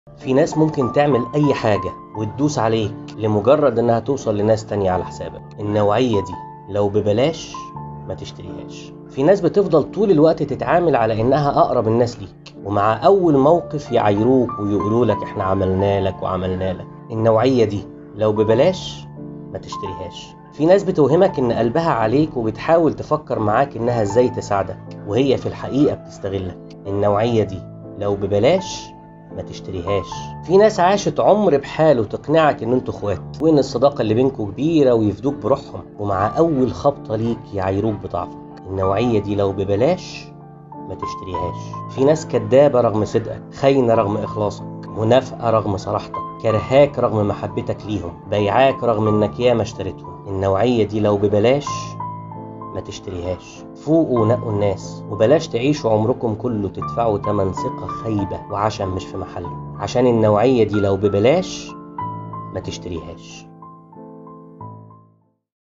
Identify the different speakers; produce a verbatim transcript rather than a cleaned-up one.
Speaker 1: في ناس ممكن تعمل اي حاجة وتدوس عليك لمجرد انها توصل لناس تانية على حسابك. النوعية دي لو ببلاش ما تشتريهاش. في ناس بتفضل طول الوقت تتعامل على انها اقرب الناس ليك، ومع اول موقف يعايروك ويقولوا لك احنا عملنا لك وعملنا لك. النوعية دي لو ببلاش ما تشتريهاش. في ناس بتوهمك ان قلبها عليك وبتحاول تفكر معاك انها ازاي تساعدك، وهي في الحقيقة بتستغلك. النوعية دي لو ببلاش ما تشتريهاش. في ناس عاشت عمر بحاله تقنعك ان انتوا اخوات وان الصداقة اللي بينكوا كبيرة ويفدوك بروحهم، ومع اول خبطة ليك يعايروك بضعفك. النوعية دي لو ببلاش ما تشتريهاش. في ناس كدابة رغم صدقك، خاينة رغم اخلاصك، منافقة رغم صراحتك، كرهاك رغم محبتك ليهم، بيعاك رغم انك ياما اشتريتهم. النوعية دي لو ببلاش ما تشتريهاش. فوقوا ونقوا الناس، وبلاش تعيشوا عمركم كله تدفعوا تمن ثقة خايبة وعشم مش في محله، عشان النوعية دي لو ببلاش ما تشتريهاش.